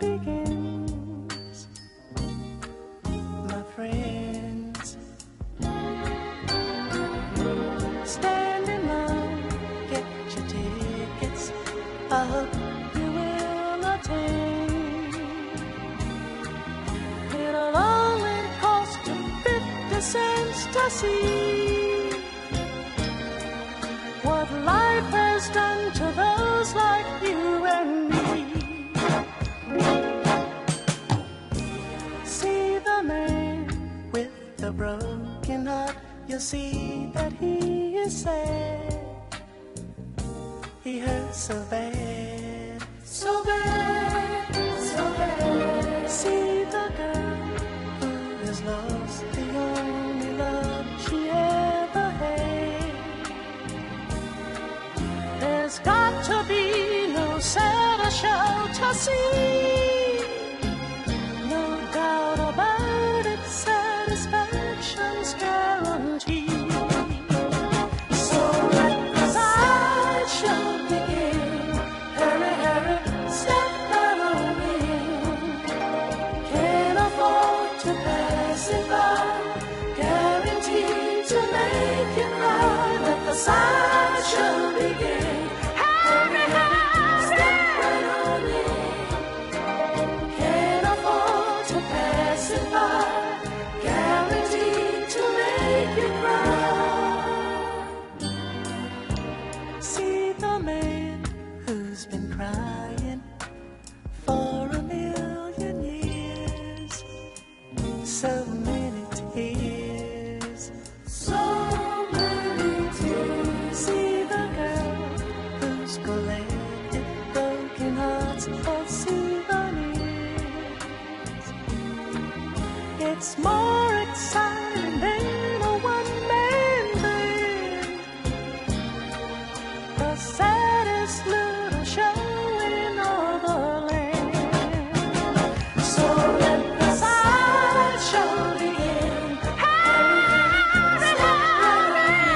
begins, my friends. Stand in line, get your tickets. I hope you will attain. It'll only cost you 50 cents to see what life has done to those like you and me. See the man with the broken heart, you'll see that he is sad. He hurts so bad, so bad, so bad. See the girl who has lost the only love she ever had. There's got to be no sadder show to see. No doubt about it, satisfaction's guaranteed. So let the sideshow begin. Hurry, hurry, step right on in. Can't afford to pass it by. Guaranteed to make you cry. Let the sideshow begin. Hurry, hurry, step right on in. Can't afford to pass it by. Guaranteed to make you cry. See the man who's been crying for a million years. So many tears, so many tears. See the girl who's collected broken hearts for souvenirs. It's more exciting than a one-man band. The saddest little show in all the land. So let the sideshow begin. Hurry, hurry.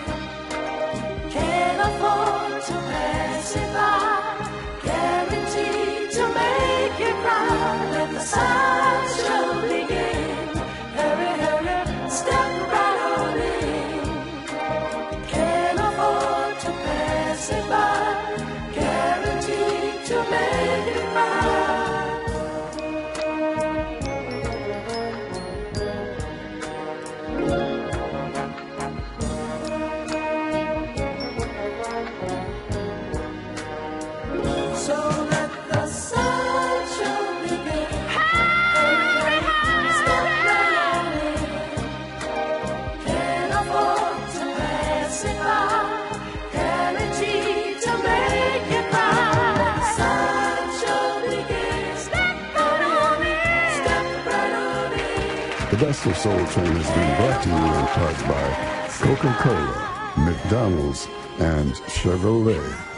Can't afford to pass it by. Guaranteed to make you cry. Let the sideshow begin. Hurry, hurry, step right on in. Can't afford to pass it by. Guaranteed to make you cry. So let the sideshow begin. Hurry, hurry, step right on in. Can't afford to pass it by. Guaranteed to make you cry. Let the sideshow begin. Step right on in. Step right on in. The Best of Soul Train has been brought to you in part by Coca-Cola, McDonald's, and Chevrolet.